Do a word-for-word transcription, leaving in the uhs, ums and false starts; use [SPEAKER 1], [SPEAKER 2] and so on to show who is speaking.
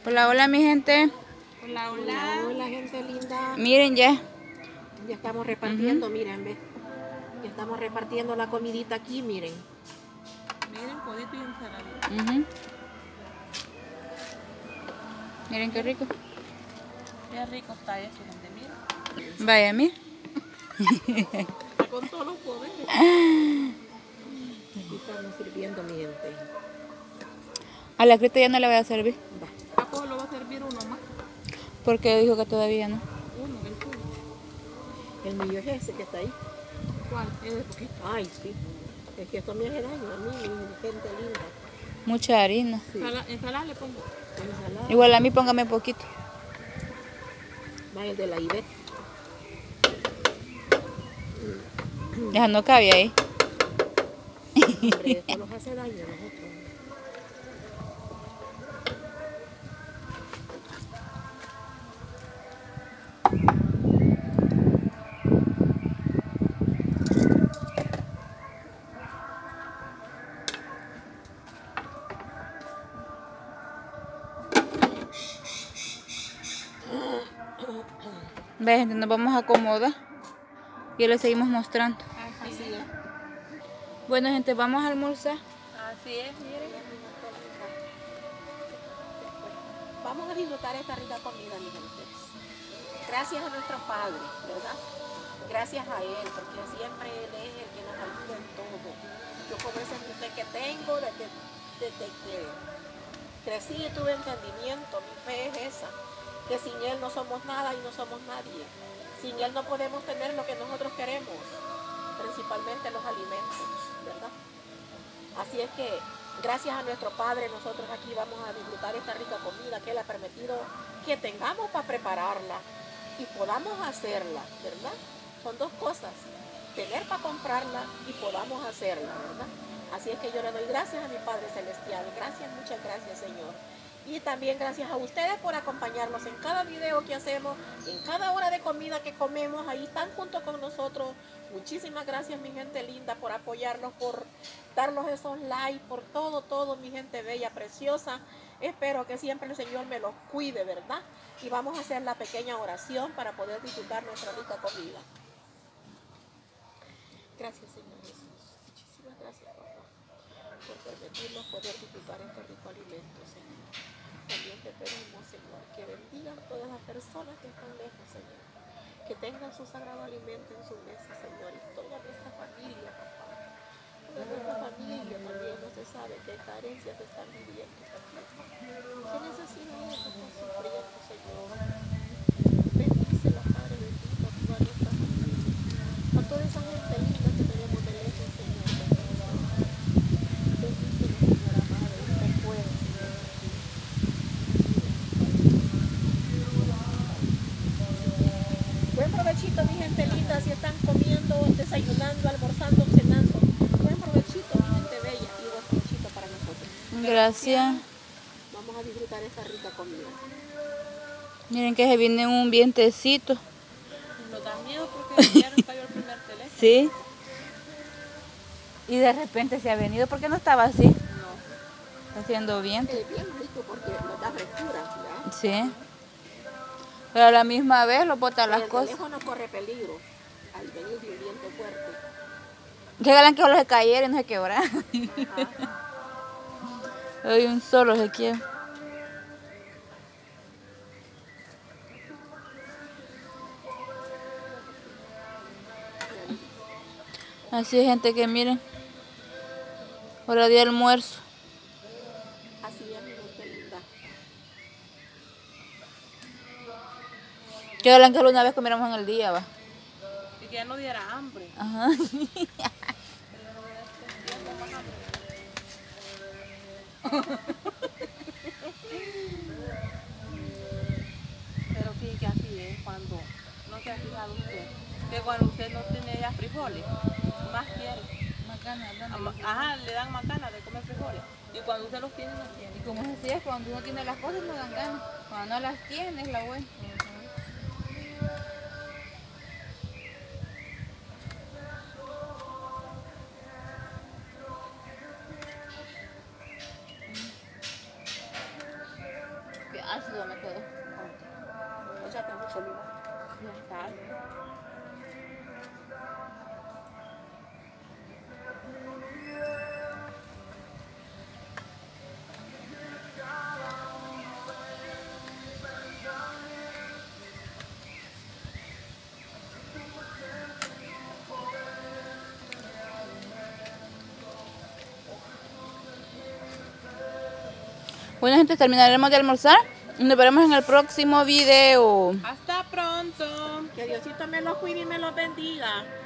[SPEAKER 1] Hola, hola mi gente.
[SPEAKER 2] Hola, hola. Hola, hola gente linda.
[SPEAKER 1] Miren ya.
[SPEAKER 2] Ya estamos repartiendo,
[SPEAKER 1] Uh-huh.
[SPEAKER 2] miren, ve. Ya estamos repartiendo la comidita aquí, miren. Miren, codito y ensaladita.
[SPEAKER 1] Uh-huh. Miren qué rico.
[SPEAKER 2] Qué rico está esto, gente, miren.
[SPEAKER 1] Vaya, mira.
[SPEAKER 2] Con todos los poderes. Aquí estamos sirviendo, mi gente.
[SPEAKER 1] A la Crita ya no le voy a servir.
[SPEAKER 2] Va. ¿A poco lo va a servir uno más?
[SPEAKER 1] Porque dijo que todavía no.
[SPEAKER 2] Uno, el tuyo. El mío es ese que está ahí. ¿Cuál? Es de poquito. Ay, sí. Es que esto me hace daño a mí, mi gente linda.
[SPEAKER 1] Mucha harina.
[SPEAKER 2] Sí. Ensalada le pongo. Ensalada.
[SPEAKER 1] Igual a mí póngame poquito.
[SPEAKER 2] Va el de la Ivette.
[SPEAKER 1] Ya no cabe ahí.
[SPEAKER 2] Hombre, esto nos hace daño a nosotros.
[SPEAKER 1] Ve, gente, nos vamos a acomodar y le seguimos mostrando.
[SPEAKER 2] Así es.
[SPEAKER 1] Bueno, gente, vamos a almorzar.
[SPEAKER 2] Así es, miren. Vamos a disfrutar esta rica comida, mi gente. Gracias a nuestro Padre, ¿verdad? Gracias a Él, porque siempre Él es el que nos ayuda en todo. Yo con ese usted que tengo, desde, desde que crecí y tuve entendimiento, mi fe es esa, que sin Él no somos nada y no somos nadie. Sin Él no podemos tener lo que nosotros queremos, principalmente los alimentos, ¿verdad? Así es que gracias a nuestro Padre nosotros aquí vamos a disfrutar esta rica comida que Él ha permitido que tengamos para prepararla y podamos hacerla, ¿verdad? Son dos cosas, tener para comprarla y podamos hacerla, ¿verdad? Así es que yo le doy gracias a mi Padre Celestial, gracias, muchas gracias, Señor. Y también gracias a ustedes por acompañarnos en cada video que hacemos, en cada hora de comida que comemos, ahí están junto con nosotros. Muchísimas gracias, mi gente linda, por apoyarnos, por darnos esos likes, por todo, todo, mi gente bella, preciosa. Espero que siempre el Señor me los cuide, ¿verdad? Y vamos a hacer la pequeña oración para poder disfrutar nuestra rica comida. Gracias, Señor Jesús. Muchísimas gracias, papá, por permitirnos poder disfrutar este rico alimento, Señor. También te pedimos, Señor, que bendigan todas las personas que están lejos, Señor. Que tengan su sagrado alimento en su mesa, Señor. Y toda nuestra familia, papá. Toda nuestra familia también no se sabe qué carencias están viviendo también. ¿Qué necesidades están sufriendo, Señor? Bendícela, Padre bendito, a toda nuestra familia. A toda esa gente linda que tenemos de lejos, Señor. Bendícela, Señor amado. Usted puede, Señor. Buen provechito, mi gente linda, si están comiendo, desayunando, almorzando, cenando. Buen provechito, mi gente bella, y buen provechito para nosotros.
[SPEAKER 1] Gracias.
[SPEAKER 2] Vamos a disfrutar esta rica comida.
[SPEAKER 1] Miren que se viene un vientecito.
[SPEAKER 2] Nos da miedo porque ayer cayó el primer teléfono.
[SPEAKER 1] Sí. Y de repente se ha venido, ¿por qué no estaba así?
[SPEAKER 2] No.
[SPEAKER 1] Está haciendo viento.
[SPEAKER 2] Es bien rico porque nos da frescura, ¿verdad?
[SPEAKER 1] Sí. Pero a la misma vez lo bota las
[SPEAKER 2] el
[SPEAKER 1] cosas.
[SPEAKER 2] El teléfono corre peligro al venir de un viento fuerte.
[SPEAKER 1] Que galan que solo se cayera y no se quebrara. Hoy un solo se quiebra. Así es, gente, que miren. Hora de almuerzo.
[SPEAKER 2] Así es, mi gente linda.
[SPEAKER 1] Que galan que una vez comiéramos en el día, va.
[SPEAKER 2] Y que ya no diera hambre.
[SPEAKER 1] Ajá.
[SPEAKER 2] Pero sí que así es cuando no se ha fijado usted. Que cuando usted no tiene ya frijoles, más quiere.
[SPEAKER 1] Más ganas,
[SPEAKER 2] Ajá, le dan más ganas de comer frijoles. Y cuando usted los tiene, no tiene.
[SPEAKER 1] Y como así es, cuando uno tiene las cosas no dan ganas. Cuando no las tiene es la buena. ácido me quedó.
[SPEAKER 2] O sea, que mucho limón.
[SPEAKER 1] Ya está. Bueno, gente, terminaremos de almorzar y nos veremos en el próximo video.
[SPEAKER 2] Hasta pronto. Que Diosito me los cuide y me los bendiga.